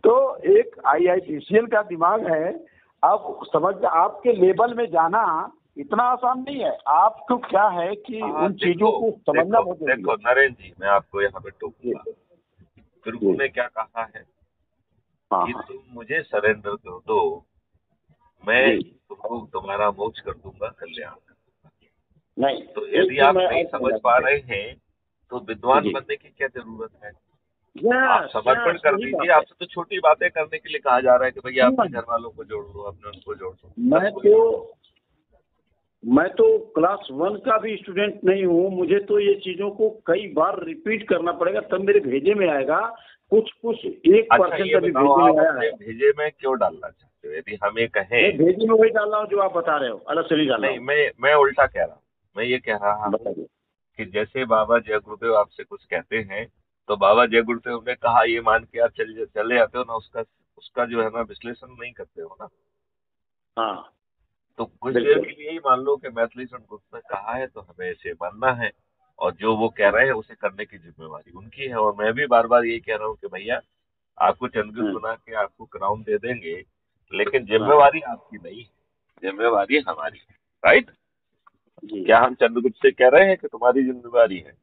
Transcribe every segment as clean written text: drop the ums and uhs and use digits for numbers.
तो एक IITCL का दिमाग है। अब समझ, आपके लेवल में जाना इतना आसान नहीं है। आपको क्या है कि उन चीजों को समझना बहुत जरूरी है। देखो नरेंद्र जी, मैं आपको यहाँ पे टोकूंगा। गुरु ने क्या कहा है कि तुम मुझे सरेंडर कर दो, मैं तुमको तुम्हारा मोक्ष कर दूंगा, कल्याण। नहीं, तो यदि आप नहीं समझ पा रहे हैं तो विद्वान बनने की क्या जरूरत है? आप समर्पण कर दीजिए। आपसे तो छोटी बातें करने के लिए कहा जा रहा है कि भैया अपने घर वालों को जोड़ दो, अपने उनको जोड़ दो। मैं तो क्लास 1 का भी स्टूडेंट नहीं हूँ। मुझे तो ये चीजों को कई बार रिपीट करना पड़ेगा, तब मेरे भेजे में आएगा। कुछ 1% अभी भेजे में आया है। भेजे में क्यों डालना चाहते हो? यदि हमें कहें, भेजे में वही डाल रहा हूँ जो आप बता रहे हो, अलग से नहीं डाल रहा हूँ। नहीं, मैं उल्टा कह रहा हूँ। मैं ये कह रहा हूँ कि जैसे बाबा जय गुरुदेव आपसे कुछ कहते हैं तो बाबा जय गुरुदेव ने कहा ये मान के आप चले जाते हो ना, उसका जो है ना विश्लेषण नहीं करते हो ना। हाँ, तो कुछ देर के लिए ही मान लो कि मैथिली संस्कृत ने कहा है तो हमें इसे मानना है, और जो वो कह रहे हैं उसे करने की जिम्मेवारी उनकी है। और मैं भी बार बार यही कह रहा हूँ कि भैया आपको चंद्रगुप्त बना के आपको क्राउन दे देंगे, लेकिन जिम्मेवारी आपकी नहीं है, जिम्मेवारी हमारी है। राइट? क्या हम चंद्रगुप्त से कह रहे हैं कि तुम्हारी जिम्मेवारी है?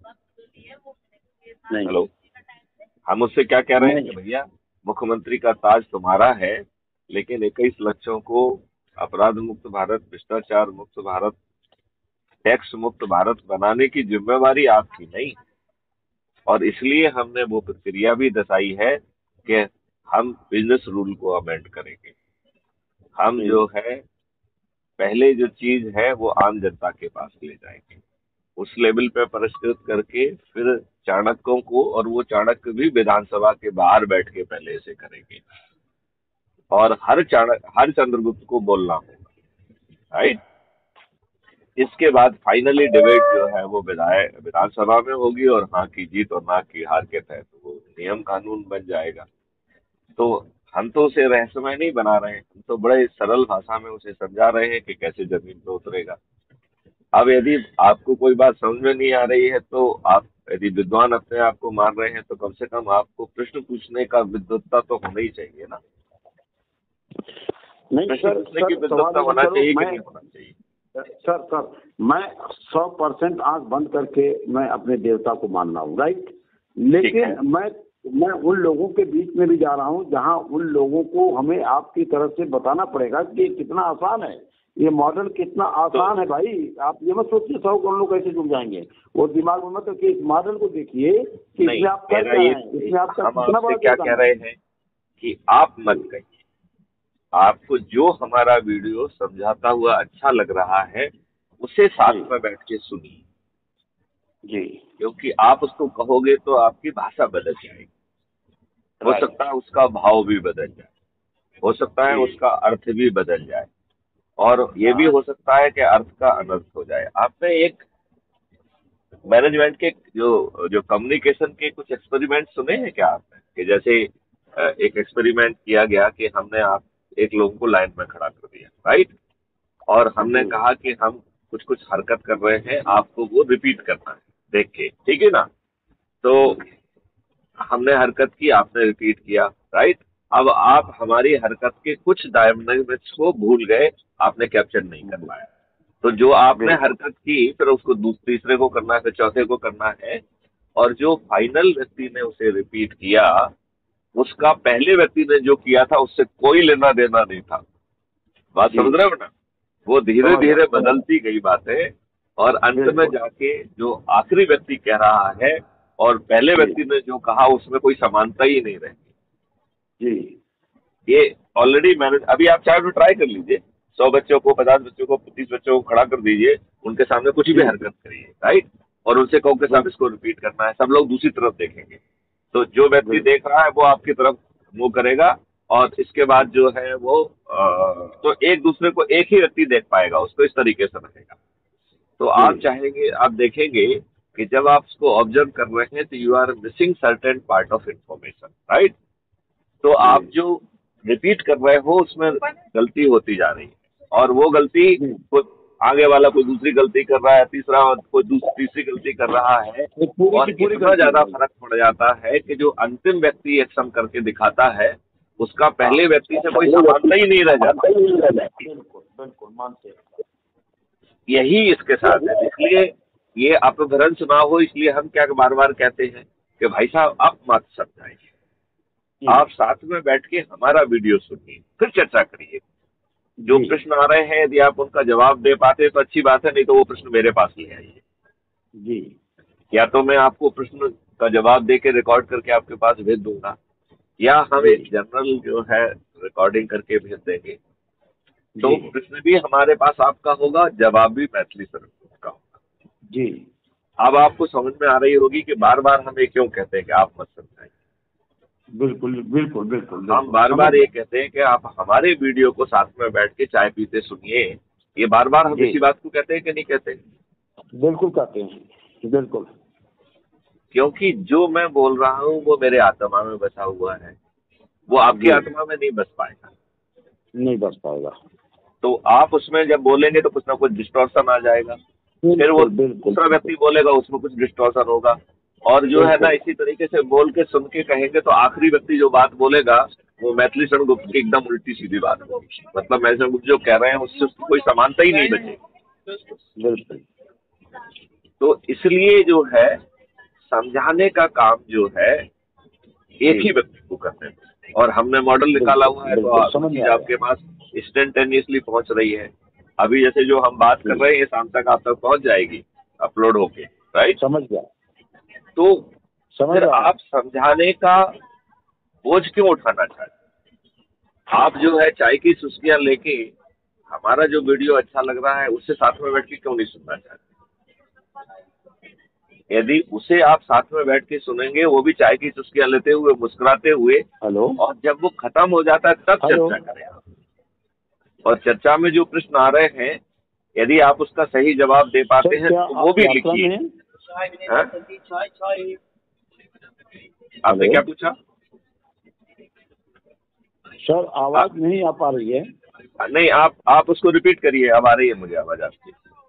हेलो, हम उससे क्या कह रहे हैं कि भैया मुख्यमंत्री का ताज तुम्हारा है, लेकिन 21 लक्षों को अपराध मुक्त भारत, भ्रष्टाचार मुक्त भारत, टैक्स मुक्त भारत बनाने की जिम्मेवारी आपकी नहीं। और इसलिए हमने वो प्रक्रिया भी दर्शाई है कि हम बिजनेस रूल को अमेंड करेंगे। हम जो है पहले जो चीज है वो आम जनता के पास ले जाएंगे, उस लेवल पे परिष्कृत करके फिर चाणक्यों को, और वो चाणक्य भी विधानसभा के बाहर बैठ के पहले इसे करेंगे, और हर चंद्रगुप्त को बोलना होगा। राइट? इसके बाद फाइनली डिबेट जो है वो विधानसभा में होगी, और हाँ की जीत और ना की हार के तहत वो नियम कानून बन जाएगा। तो हम तो उसे रहस्यमय नहीं बना रहे हैं, हम तो बड़े सरल भाषा में उसे समझा रहे हैं कि कैसे जमीन पे उतरेगा। अब यदि आपको कोई बात समझ में नहीं आ रही है तो आप, यदि विद्वान अपने आप को मान रहे हैं तो कम से कम आपको प्रश्न पूछने का विद्वत्ता तो होना ही चाहिए ना। नहीं प्रश्न पूछने की विद्वत्ता होना चाहिए कि नहीं होना चाहिए? सर मैं 100% आंख बंद करके मैं अपने देवता को मान रहा हूँ। राइट? लेकिन मैं उन लोगों के बीच में भी जा रहा हूँ जहाँ उन लोगों को हमें आपकी तरफ से बताना पड़ेगा कि कितना आसान है ये मॉडल, कितना आसान है भाई। आप ये मत सोचिए 100 करोड़ लोग कैसे जुड़ जाएंगे, वो दिमाग में मत रखिए। इस मॉडल को देखिए कि इसमें आप कर रहे हैं, इसमें आपका कितना बड़ा क्या कह रहे हैं कि आप मत कहिए, आपको जो हमारा वीडियो समझाता हुआ अच्छा लग रहा है उसे साथ में बैठ के सुनिए जी, क्योंकि आप उसको कहोगे तो आपकी भाषा बदल जाएगी। हो सकता है उसका भाव भी बदल जाए, हो सकता है उसका अर्थ भी बदल जाए, और ये भी हो सकता है कि अर्थ का अनर्थ हो जाए। आपने एक मैनेजमेंट के जो कम्युनिकेशन के कुछ एक्सपेरिमेंट सुने हैं क्या आपने? कि जैसे एक एक्सपेरिमेंट किया गया कि हमने आप एक लोगों को लाइन में खड़ा कर दिया, राइट, और हमने कहा कि हम कुछ कुछ हरकत कर रहे हैं, आपको वो रिपीट करना है देख के, ठीक है ना? तो हमने हरकत की, आपने रिपीट किया, राइट। अब आप हमारी हरकत के कुछ डायमेंशंस को भूल गए, आपने कैप्चर नहीं कर पाया। तो जो आपने हरकत की फिर उसको तीसरे को करना है, फिर चौथे को करना है, और जो फाइनल व्यक्ति ने उसे रिपीट किया उसका पहले व्यक्ति ने जो किया था उससे कोई लेना देना नहीं था। बात समझ रहे हो ना? वो धीरे धीरे बदलती गई बातें, और अंत में जाके जो आखिरी व्यक्ति कह रहा है और पहले व्यक्ति ने जो कहा उसमें कोई समानता ही नहीं रही। जी, ये ऑलरेडी मैंने, अभी आप चाहे तो ट्राई कर लीजिए, 100 बच्चों को, 50 बच्चों को, 30 बच्चों को खड़ा कर दीजिए, उनके सामने कुछ भी हरकत करिए, राइट, और उनसे कहो कि साहब इसको रिपीट करना है, सब लोग दूसरी तरफ देखेंगे। तो जो व्यक्ति देख रहा है वो आपकी तरफ मुंह करेगा, और इसके बाद जो है वो तो एक दूसरे को एक ही व्यक्ति देख पाएगा, उसको इस तरीके से रहेगा। तो आप चाहेंगे, आप देखेंगे कि जब आप उसको ऑब्जर्व कर रहे हैं तो you are missing certain part of information, right. तो आप जो रिपीट कर रहे हो उसमें गलती होती जा रही है, और वो गलती को आगे वाला कोई दूसरी गलती कर रहा है, तीसरा कोई तीसरी गलती कर रहा है, और इतना ज्यादा फर्क पड़ जाता है कि जो अंतिम व्यक्ति एक्शन करके दिखाता है उसका पहले व्यक्ति से कोई समानता ही नहीं रह जाता। बिल्कुल बिल्कुल मानते हैं। यही इसके साथ है। इसलिए ये अपभ्रंश ना हो, इसलिए हम क्या बार बार कहते हैं कि भाई साहब आप मत समझाइए, आप साथ में बैठ के हमारा वीडियो सुनिए, फिर चर्चा करिए। जो प्रश्न आ रहे हैं यदि आप उनका जवाब दे पाते तो अच्छी बात है, नहीं तो वो प्रश्न मेरे पास ले आइए जी। या तो मैं आपको प्रश्न का जवाब दे के रिकॉर्ड करके आपके पास भेज दूंगा, या हम एक जनरल जो है रिकॉर्डिंग करके भेज देंगे। तो प्रश्न भी हमारे पास आपका होगा, जवाब भी मैथिली सर का होगा जी। अब आपको समझ में आ रही होगी कि बार बार हम ये क्यों कहते हैं कि आप मत समझाइए। बिल्कुल बिल्कुल बिल्कुल हम बार बार ये कहते हैं कि आप हमारे वीडियो को साथ में बैठ के चाय पीते सुनिए। ये बार बार हम इसी बात को कहते हैं कि नहीं कहते? बिल्कुल कहते हैं, बिल्कुल। क्योंकि जो मैं बोल रहा हूँ वो मेरे आत्मा में बसा हुआ है, वो आपकी आत्मा में नहीं बस पाएगा, नहीं बस पाएगा। तो आप उसमें जब बोलेंगे तो कुछ ना कुछ डिस्टॉर्शन आ जाएगा, फिर वो दूसरा व्यक्ति बोलेगा उसमें कुछ डिस्टॉर्शन होगा, और जो है ना इसी तरीके से बोल के सुन के कहेंगे तो आखिरी व्यक्ति जो बात बोलेगा वो मैथिली शरण गुप्त की एकदम उल्टी सीधी बात होगी। मतलब मैथिली शरण गुप्त जो कह रहे हैं उससे उसकी कोई समानता ही नहीं बचेगी। तो इसलिए जो है समझाने का काम जो है एक ही व्यक्ति को करने में, और हमने मॉडल निकाला हुआ है तो चीज आपके पास इंस्टेंटेनियसली पहुंच रही है। अभी जैसे जो हम बात कर रहे हैं ये शाम तक आप तक पहुंच जाएगी अपलोड होके, राइट? समझ गया। तो फिर आप समझाने का बोझ क्यों उठाना चाहते? आप जो है चाय की चुस्कियां लेके हमारा जो वीडियो अच्छा लग रहा है उससे साथ में बैठ के क्यों नहीं सुनना चाहते? यदि उसे आप साथ में बैठ के सुनेंगे, वो भी चाय की चुस्कियां लेते हुए मुस्कुराते हुए, और जब वो खत्म हो जाता है तब चर्चा करें आप। और चर्चा में जो प्रश्न आ रहे हैं यदि आप उसका सही जवाब दे पाते हैं तो वो भी लिखिए। आपने क्या पूछा सर? आवाज नहीं आ पा रही है। नहीं, आप उसको रिपीट करिए। अब आ रही है मुझे आवाज आपकी।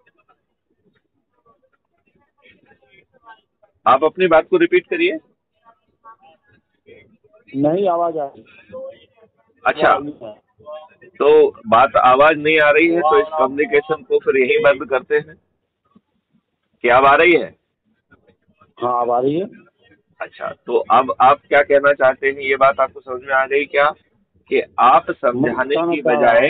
आप अपनी बात को रिपीट करिए। नहीं आवाज आ रही। अच्छा, तो बात आवाज नहीं आ रही है तो इस कम्युनिकेशन को फिर यही बंद करते हैं। क्या अब आ रही है? हाँ अब आ रही है। अच्छा, तो अब आप क्या कहना चाहते हैं? ये बात आपको समझ में आ गई क्या कि आप समझाने की बजाय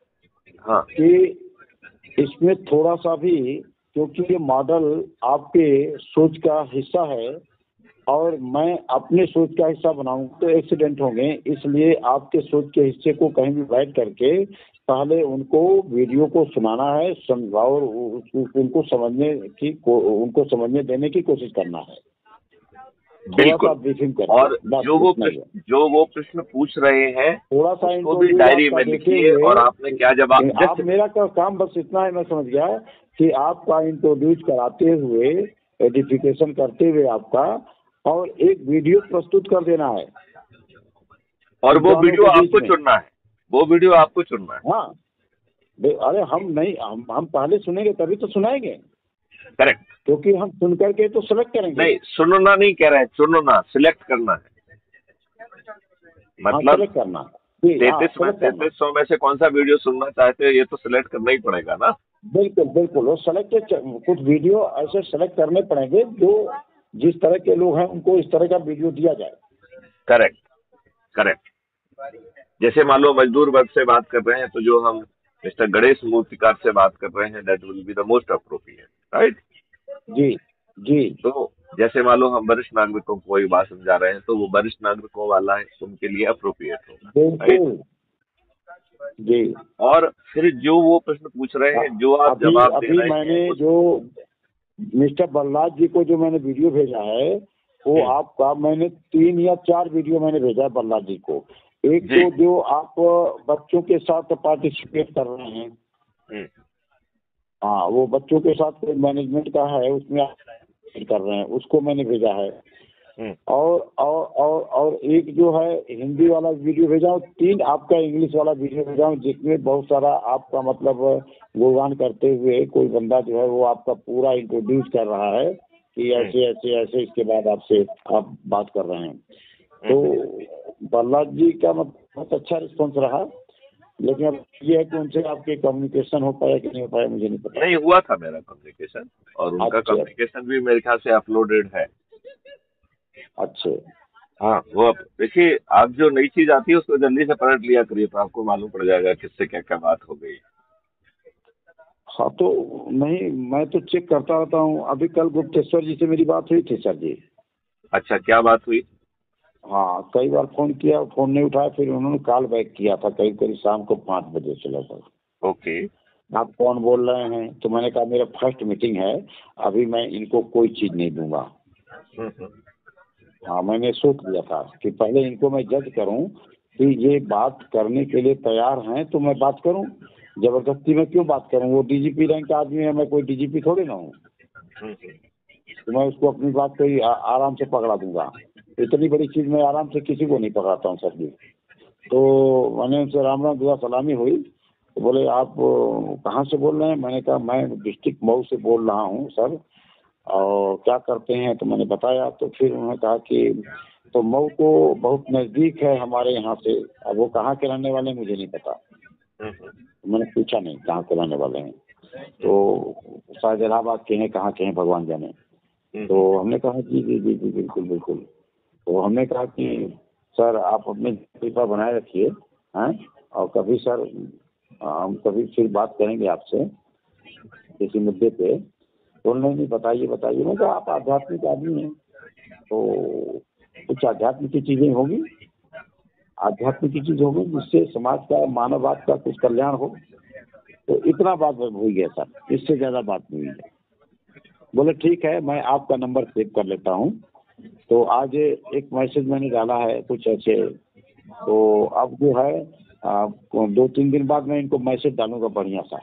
कि इसमें थोड़ा सा भी, क्योंकि ये मॉडल आपके सोच का हिस्सा है और मैं अपने सोच का हिस्सा बनाऊं तो एक्सीडेंट होंगे, इसलिए आपके सोच के हिस्से को कहीं भी बैठ करके पहले उनको वीडियो को सुनाना है, समझाओ, उनको समझने देने की कोशिश करना है। बिल्कुल। और जो वो प्रश्न पूछ रहे हैं थोड़ा सा उसको भी डायरी में लिखिए और आपने क्या जवाब। आप मेरा काम बस इतना है, मैं समझ गया कि आपका इंट्रोड्यूस कराते हुए, एडिफिकेशन करते हुए आपका, और एक वीडियो प्रस्तुत कर देना है, और वो वीडियो आपको चुनना है। वो वीडियो आपको चुनना है। हाँ, अरे हम नहीं, हम पहले सुनेंगे तभी तो सुनाएंगे। करेक्ट। क्योंकि हम सुन करके तो सिलेक्ट करेंगे। नहीं, सुनना नहीं कह रहे हैं, चुनना, सिलेक्ट करना है। मतलब सिलेक्ट करना। 3300 में से कौन सा वीडियो सुनना चाहते हो ये तो सिलेक्ट करना ही पड़ेगा ना। बिल्कुल बिल्कुल, वो सिलेक्ट, कुछ वीडियो ऐसे सिलेक्ट करने पड़ेंगे जो जिस तरह के लोग हैं उनको इस तरह का वीडियो दिया जाए। Correct correct. जैसे मान लो मजदूर वर्ग से बात कर रहे हैं तो जो हम मिस्टर गणेश मूर्तिकार से बात कर रहे हैं, that will be the most appropriate, right? जी जी। तो जैसे मान लो हम वरिष्ठ नागरिकों को कोई बात समझा रहे हैं तो वो वरिष्ठ नागरिकों वाला है, उनके लिए अप्रोप्रिएट होगा, राइट? जी। और फिर जो वो प्रश्न पूछ रहे हैं, जो आप जवाब दे रहे हैं, मैंने जो मिस्टर बलराज जी को जो मैंने वीडियो भेजा है वो आपका, मैंने 3 या 4 वीडियो मैंने भेजा है बलराज जी को। एक तो जो आप बच्चों के साथ पार्टिसिपेट कर रहे हैं, हाँ, वो बच्चों के साथ मैनेजमेंट का है, उसमें आप कर रहे हैं, उसको मैंने भेजा है। और एक जो है हिंदी वाला वीडियो भेजा हूँ, 3 आपका इंग्लिश वाला वीडियो भेजा हूँ, जिसमें बहुत सारा आपका मतलब गुणगान करते हुए कोई बंदा जो है वो आपका पूरा इंट्रोड्यूस कर रहा है कि ऐसे ऐसे ऐसे, इसके बाद आपसे आप बात कर रहे हैं। तो प्रहलाद जी का मतलब बहुत अच्छा रिस्पॉन्स रहा, लेकिन अब ये है कि उनसे आपके कम्युनिकेशन हो पाया कि नहीं हो पाया मुझे नहीं पता। नहीं हुआ था मेरा कम्युनिकेशन, और उनका कम्युनिकेशन भी मेरे ख्याल से अपलोडेड है। अच्छा, हाँ, वो देखिए, आप जो नई चीज आती है उसको जल्दी से पलट लिया करिए, तो आपको मालूम पड़ जाएगा किससे क्या क्या बात हो गई। हाँ तो नहीं, मैं तो चेक करता रहता हूँ। अभी कल गुप्तेश्वर जी से मेरी बात हुई थी सर जी। अच्छा, क्या बात हुई? हाँ, कई बार फोन किया, फोन नहीं उठाया, फिर उन्होंने कॉल बैक किया था करीब करीब शाम को 5 बजे से लगभग। ओके। आप कौन बोल रहे हैं? तो मैंने कहा मेरा फर्स्ट मीटिंग है, अभी मैं इनको कोई चीज नहीं दूंगा। हम्म। हाँ, मैंने सोच लिया था कि पहले इनको मैं जज करूं कि ये बात करने के लिए तैयार हैं तो मैं बात करूं, जबरदस्ती में क्यों बात करूं? वो डीजीपी रैंक का आदमी है, मैं कोई डीजीपी थोड़ी ना हूँ। तो मैं उसको अपनी बात पे ही आराम से पकड़ा दूंगा। इतनी बड़ी चीज मैं आराम से किसी को नहीं पकड़ाता हूँ सर जी। तो मैंने उनसे राम राम दुआ सलामी हुई, तो बोले आप कहाँ से बोल रहे हैं? मैंने कहा मैं डिस्ट्रिक्ट मऊ से बोल रहा हूँ सर, और क्या करते हैं? तो मैंने बताया। तो फिर उन्होंने कहा कि तो मऊ तो बहुत नज़दीक है हमारे यहाँ से, अब वो कहाँ के रहने वाले हैं मुझे नहीं पता। तो मैंने पूछा नहीं कहाँ के रहने वाले हैं, तो शायद इलाहाबाद के हैं, कहाँ के हैं भगवान जाने। तो हमने कहा जी जी जी जी बिल्कुल बिल्कुल। तो हमने कहा कि सर आप अपने कृपा बनाए रखिए हैं, और कभी सर हम कभी फिर बात करेंगे आपसे किसी मुद्दे पे। तो नहीं बताइए बताइए। मैं कहा आप आध्यात्मिक आदमी हैं तो कुछ आध्यात्मिक की चीजें होगी, आध्यात्मिक की चीज होगी जिससे समाज का मानववाद का कुछ कल्याण हो। तो इतना बात हो गया सर, इससे ज्यादा बात नहीं हुई है। बोले ठीक है, मैं आपका नंबर सेव कर लेता हूँ। तो आज एक मैसेज मैंने डाला है कुछ ऐसे, तो अब जो है 2-3 दिन बाद मैं इनको मैसेज डालूंगा बढ़िया सा,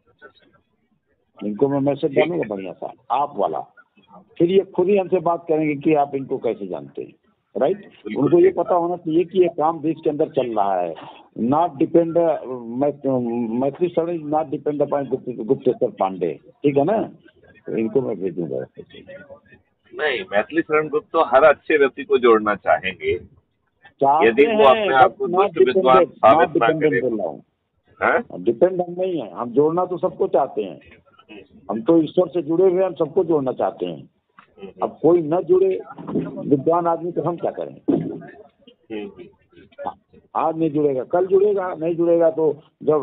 इनको मैं मैसेज डालूंगा बढ़िया सा आप वाला। फिर ये खुद ही हमसे बात करेंगे कि आप इनको कैसे जानते हैं, राइट। उनको ये पता होना चाहिए कि ये काम देश के अंदर चल रहा है, not depend Maithili sir not depend upon Gupteshwar Pandey, ठीक है ना। तो इनको मैं भेजूंगा। नहीं, मैथिली शरण गुप्त तो हर अच्छे व्यक्ति को जोड़ना चाहेंगे, यदि वो अपने आप को दुष्ट विद्वान साबित ना करे। बोल रहा हूँ, डिपेंडेंट नहीं है। हम जोड़ना तो सबको चाहते हैं, हम तो ईश्वर से जुड़े हुए, हम सबको जोड़ना चाहते हैं। अब कोई न जुड़े विद्वान आदमी तो हम क्या करें? आज नहीं जुड़ेगा कल जुड़ेगा, नहीं जुड़ेगा तो जब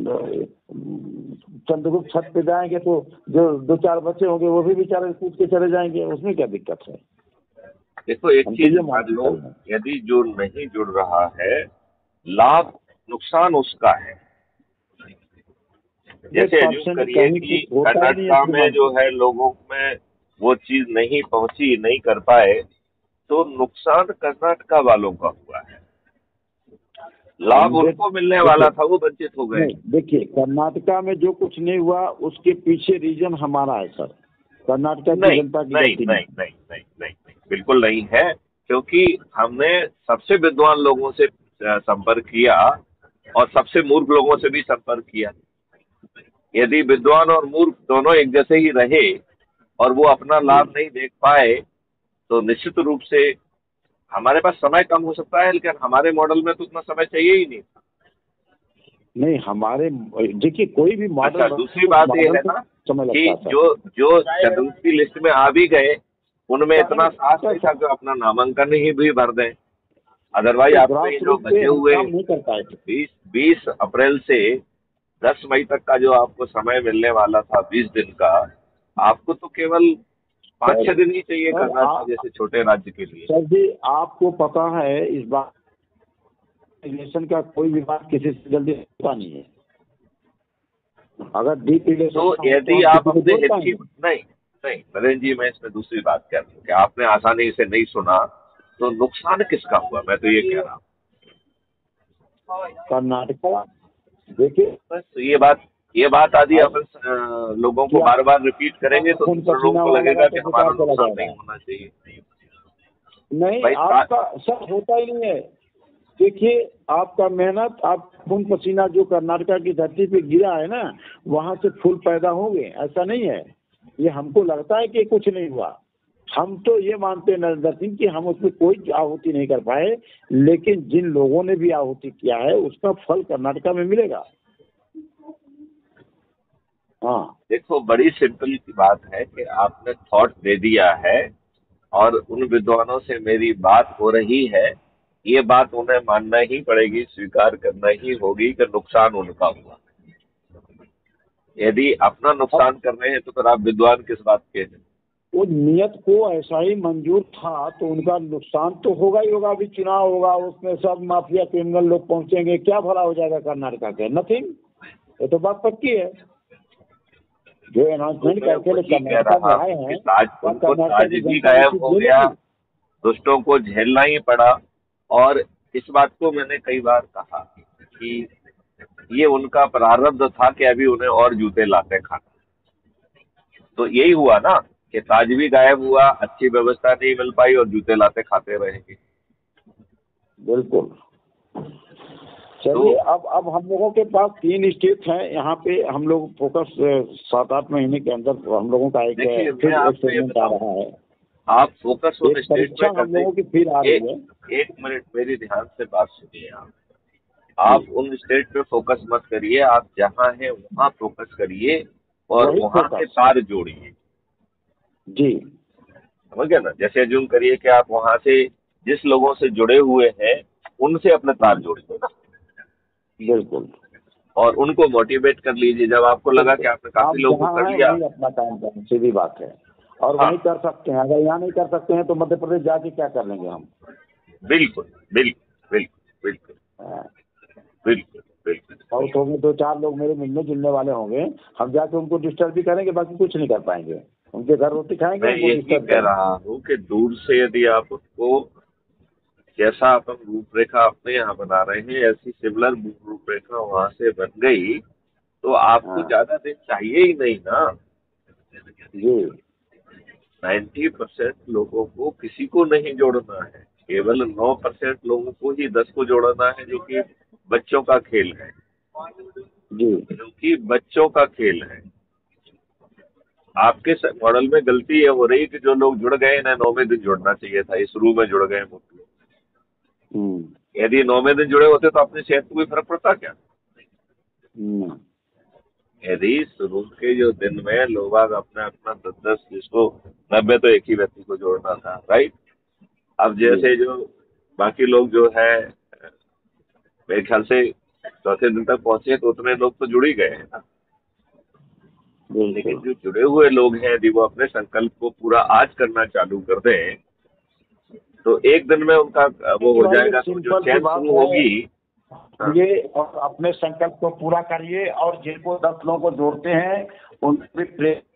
चंद्रगुप्त छत पे जाएंगे तो जो 2-4 बच्चे होंगे वो भी बेचारे कूद के चले जाएंगे, उसमें क्या दिक्कत है? देखो एक चीज मान लो, यदि जो नहीं जुड़ रहा है, लाभ नुकसान उसका है। जैसे एज्यूम करिए कि कर्नाटका में जो है लोगों में वो चीज नहीं पहुंची, नहीं कर पाए, तो नुकसान कर्नाटका वालों का हुआ है, लाभ उनको मिलने वाला था, वो वंचित हो गए। देखिए कर्नाटका में जो कुछ नहीं हुआ उसके पीछे रीजन हमारा है सर, कर्नाटका की जनता की गलती नहीं, बिल्कुल नहीं है, क्योंकि हमने सबसे विद्वान लोगों से संपर्क किया और सबसे मूर्ख लोगों से भी संपर्क किया। यदि विद्वान और मूर्ख दोनों एक जैसे ही रहे और वो अपना लाभ नहीं देख पाए, तो निश्चित रूप से हमारे पास समय कम हो सकता है, लेकिन हमारे मॉडल में तो उतना समय चाहिए ही नहीं। हमारे देखिए कोई भी मॉडल। अच्छा, दूसरी बात ये है ना कि जो शेड्यूल की लिस्ट में आ भी गए, उनमें इतना साहस नहीं था कि अपना नामांकन ही भी भर दें। अदरवाइज आपके जो बचे हुए 20 अप्रैल से 10 मई तक का जो आपको समय मिलने वाला था, 20 दिन का, आपको तो केवल 5-6 दिन ही चाहिए कर्नाटक जैसे छोटे राज्य के लिए। सर जी आपको पता है इस बार रिलेशन का कोई विवाद किसी से जल्दी होता नहीं है। अगर डीप रिलेशन तो यदि आप अपने हित की नहीं नरेंद्र जी, मैं इसमें दूसरी बात कह रहा हूँ कि आपने आसानी से नहीं सुना, तो नुकसान किसका हुआ, मैं तो ये कह रहा हूँ। कर्नाटका देखिए, बस ये बात आदि अपन लोगों को बार बार रिपीट करेंगे तो लोगों को लगेगा कि हमारा नुकसान नहीं होना चाहिए। नहीं, भाई आपका सब होता ही नहीं है। देखिए, आपका मेहनत, आप खून पसीना जो कर्नाटका की धरती पे गिरा है ना, वहाँ से फूल पैदा होंगे, ऐसा नहीं है। ये हमको लगता है कि कुछ नहीं हुआ, हम तो ये मानते हैं नरेंद्र सिंह कि हम उसमें कोई आहुति नहीं कर पाए, लेकिन जिन लोगों ने भी आहुति किया है उसका फल कर्नाटका में मिलेगा। हाँ, देखो, बड़ी सिंपल की बात है कि आपने थॉट दे दिया है और उन विद्वानों से मेरी बात हो रही है। ये बात उन्हें मानना ही पड़ेगी, स्वीकार करना ही होगी कि नुकसान उनका हुआ। यदि अपना अब नुकसान कर रहे हैं तो फिर आप विद्वान किस बात के हैं? वो नियत को ऐसा ही मंजूर था तो उनका नुकसान तो होगा ही होगा। अभी चुनाव होगा, उसमें सब माफिया क्रिमिनल लोग पहुंचेंगे, क्या भला हो जाएगा कर्नाटका के? नथिंग। ये तो बात पक्की है। जो तो अनाउंसमेंट मैं करके लोग वही कह कर्नाटका में रहा आए हूँ कि हैं, वह उनको कर्नाटका ताज की भी जनता गायब उचित हो ले गया, लेगी। दुष्टों को झेलना ही पड़ा। और इस बात को मैंने कई बार कहा कि ये उनका प्रारब्ध था कि अभी उन्हें और जूते लाते खाना। तो यही हुआ ना कि ताज भी गायब हुआ, अच्छी व्यवस्था नहीं मिल पाई और जूते लाते खाते रहेंगे। बिल्कुल। तो चलिए, अब हम लोगों के पास 3 स्टेट हैं यहाँ पे। हम लोग फोकस 7-8 महीने के अंदर हम लोगों का एक देखिए, मैं फिर आपको ये एक्सपेरिमेंट आ बताऊं, रहा है। आप फोकस उन एक स्टेट पे परीक्षा कर हम लोगों की फिर आ दीजिए। रही है। एक मिनट मेरी ध्यान से बात सुनिए। जी, आप उन स्टेट पे फोकस मत करिए, आप जहाँ हैं वहाँ फोकस करिए और वही वहाँ के फोकस। तार जोड़िए। जी, समझ गए ना? जैसे अज्यूम करिए कि आप वहाँ से जिस लोगों से जुड़े हुए हैं उनसे अपने तार जोड़िए ना, बिल्कुल और उनको मोटिवेट कर लीजिए। जब आपको लगा कि बिल्कुल। आपने आप काफी लोगों को जहाँ कर हैं लिया। वहीं अपना काम करें, सीधी बात है। और हाँ, वहीं कर सकते हैं। अगर यहाँ नहीं कर सकते हैं तो मध्य प्रदेश जाके क्या कर लेंगे हम? बिल्कुल बिल्कुल बिल्कुल बिल्कुल हाँ, बिल्कुल बिल्कुल। साउथ होंगे 2-4 लोग मेरे मिलने जुलने वाले होंगे, हम जाके उनको डिस्टर्ब भी करेंगे, बाकी कुछ नहीं कर पाएंगे। उनके घर रोटी खाएंगे, मैं उनको यही डिस्टर्ब कह करेंगे। रहा हूँ कि दूर से यदि आप उसको, जैसा अपन रूपरेखा अपने यहाँ बना रहे हैं, ऐसी सिमिलर रूपरेखा वहां से बन गई तो आपको हाँ ज्यादा दिन चाहिए ही नहीं ना। जी, 90% लोगों को किसी को नहीं जोड़ना है, केवल 9% लोगों को ही 10 को जोड़ना है, जो कि बच्चों का खेल है। जी, जो कि बच्चों का खेल है। आपके मॉडल में गलती ये हो रही कि जो लोग जुड़ गए इन्हें 9वें दिन जुड़ना चाहिए था, इस शुरू में जुड़ गए मुख्य। हम्म, यदि 9वें दिन जुड़े होते तो अपनी सेहत को कोई फर्क पड़ता क्या? हम्म, यदि शुरू के जो दिन में लोग अपने अपना 10-10, जिसको 90 तो एक ही व्यक्ति को जोड़ना था, राइट। अब जी, जैसे जो बाकी लोग जो है मेरे ख्याल से चौथे दिन तक पहुंचे तो उतने लोग तो जुड़ ही गए हैं ना। लेकिन बिल्कुल। जो जुड़े हुए लोग हैं यदि वो अपने संकल्प को पूरा आज करना चालू कर दें तो एक दिन में उनका वो देखिए हो भाई, एक जाएगा, तो जो सिंपल सी चैन बात शुरू है। होगी। हाँ, ये और अपने संकल्प को पूरा करिए, और जिनको 10 लोगों को जोड़ते हैं उनको भी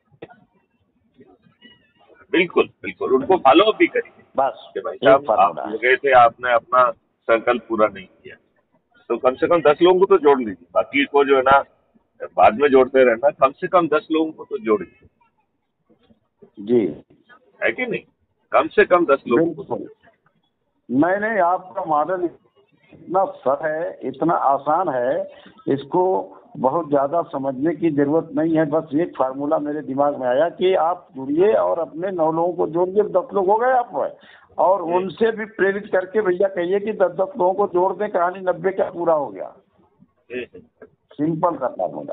बिल्कुल बिल्कुल उनको फॉलो अप भी करिए बस कि भाई एक साहब आप फार्मूला जुड़ है। गए थे, आपने अपना संकल्प पूरा नहीं किया, तो कम से कम 10 लोगों को तो जोड़ लीजिए। बाकी को जो है ना बाद में जोड़ते रहना, कम से कम 10 लोगों को तो जोड़िए, जी, है कि नहीं? कम से कम 10 लोगों को। बिल्कुल। नहीं, आपका मॉडल इतना सरल है, इतना आसान है, इसको बहुत ज़्यादा समझने की जरूरत नहीं है। बस एक फार्मूला मेरे दिमाग में आया कि आप जुड़िए और अपने 9 लोगों को जोड़िए, 10 लोग हो गए आप, और उनसे भी प्रेरित करके भैया कहिए कि 10-10 लोगों को जोड़ दें, कहानी 90 का पूरा हो गया। सिंपल का फार्मूला।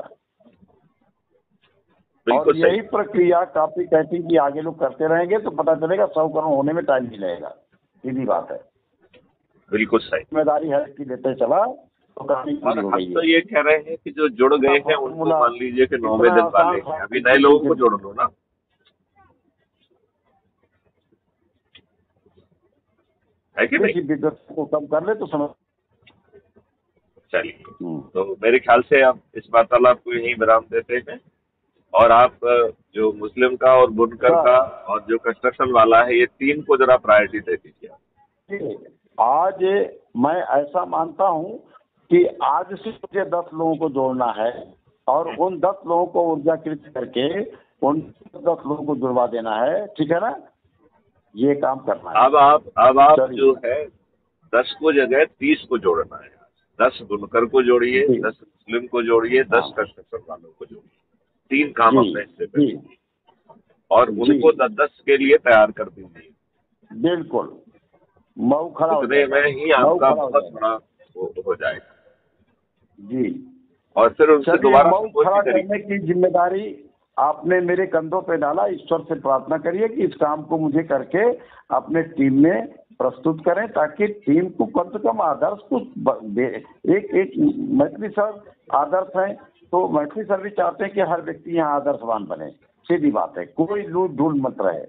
और बिल्कुल सही। यही प्रक्रिया कॉपी कैटिंग की आगे लोग करते रहेंगे तो पता चलेगा 100 करोड़ होने में टाइम नहीं लगेगा। सीधी बात है। बिल्कुल सही। जिम्मेदारी है इसकी लेते चला तो कहानी पूरी और हो हम गई तो है। ये कह रहे हैं कि जो जुड़ गए हैं उनको फार्मूला मान लीजिए कि 9वें इतना दिन आसान वाले था हैं, अभी नए लोगों को जोड़ लो ना, है कि नहीं? बिजनेस को कम कर ले तो समझ। चलिए, तो मेरे ख्याल से आप इस वार्तालाप को यहीं विराम देते हैं और आप जो मुस्लिम का और बुनकर का और जो कंस्ट्रक्शन वाला है, ये 3 को जरा प्रायोरिटी दे दीजिए। आज मैं ऐसा मानता हूँ कि आज से मुझे 10 लोगों को जोड़ना है, और उन 10 लोगों को ऊर्जाकृत करके उन 10 लोगों को जुड़वा देना है। ठीक है ना? ये काम करना है। अब आप चलिए। जो है 10 को जगह 30 को जोड़ना है। 10 बुनकर को जोड़िए, जी 10 मुस्लिम को जोड़िए, 10 हाँ कंस्ट्रक्शन वालों को जोड़िए। 3 काम जी अपने हिस्से पे जी लीजिए और जी उनको 10-10 के लिए तैयार कर दीजिए। बिल्कुल, मऊ खड़ा हो उतने जाएगा, में ही मऊ आपका खड़ा हो बहुत जाएगा। बड़ा हो जाएगा। जी और फिर उनसे चलिए, दोबारा मऊ संगोष्ठी खड़ा करिए। करने की जिम्मेदारी आपने मेरे कंधों पे डाला। ईश्वर से प्रार्थना करिए कि इस काम को मुझे करके अपने टीम में प्रस्तुत करें, ताकि टीम को कम से कम आदर्श कुछ एक मैथिली सर आदर्श हैं, तो मैथिली सर भी चाहते हैं कि हर व्यक्ति यहाँ आदर्शवान बने। सीधी बात है, कोई लूट ढूंढ मत रहे।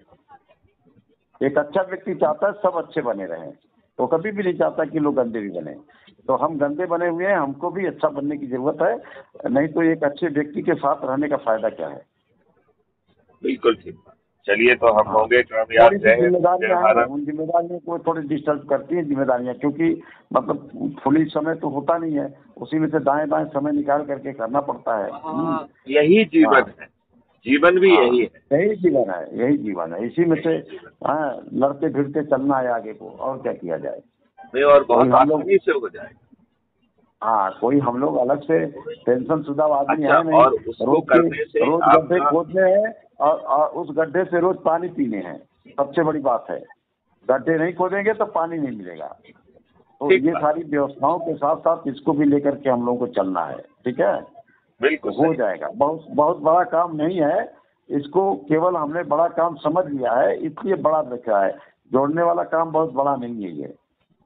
एक अच्छा व्यक्ति चाहता है सब अच्छे बने रहें, तो कभी भी नहीं चाहता कि लोग गंदे भी बने। तो हम गंदे बने हुए हैं, हमको भी अच्छा बनने की जरूरत है। नहीं तो एक अच्छे व्यक्ति के साथ रहने का फायदा क्या है। बिल्कुल ठीक। चलिए, तो हम हाँ, होंगे कामयाब। थोड़ी सी जय हिंद, जय जिम्मेदारियां हैं, भारत। उन जिम्मेदारियों को थोड़ी डिस्टर्ब करती हैं जिम्मेदारियां, क्योंकि मतलब फुली समय तो होता नहीं है, उसी में से दाएं बाएं समय निकाल करके करना पड़ता है। यही जीवन हाँ है, जीवन भी हाँ, यही है। यही जीवन है, यही जीवन है। इसी में से यही जीवन हाँ लड़ते फिरते चलना है आगे को, और क्या किया जाए। नहीं, और कोई बहुत हम लोग, आसानी से हो जाएगा। हाँ कोई हम लोग अलग से टेंशन शुदा आदमी अच्छा, है नहीं। और उसको करने से रोज गड्ढे आपका खोदने हैं और उस गड्ढे से रोज पानी पीने हैं, सबसे बड़ी बात है। गड्ढे नहीं खोदेंगे तो पानी नहीं मिलेगा। तो ठीक ये बात। सारी व्यवस्थाओं के साथ साथ इसको भी लेकर के हम लोगों को चलना है। ठीक है, बिल्कुल तो हो सही। जाएगा। बहुत बहुत बड़ा काम नहीं है, इसको केवल हमने बड़ा काम समझ लिया है, इसलिए बड़ा रखा है। जोड़ने वाला काम बहुत बड़ा नहीं है ये।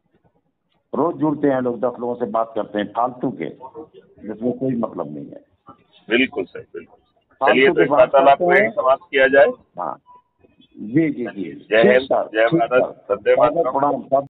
रोज जुड़ते हैं लोग, 10 लोगों से बात करते हैं फालतू के, जिसमें कोई मतलब नहीं है। बिल्कुल सही, बिल्कुल। चलिए, फालतू तो की इस बात वार्तालाप करते को हैं। यहीं समाप्त किया जाए। हाँ जी जी जी, चलिए, जय ठीक हिंद, सर, जय ठीक भारत, सर। वंदे स्वागत मातरम। प्रणाम।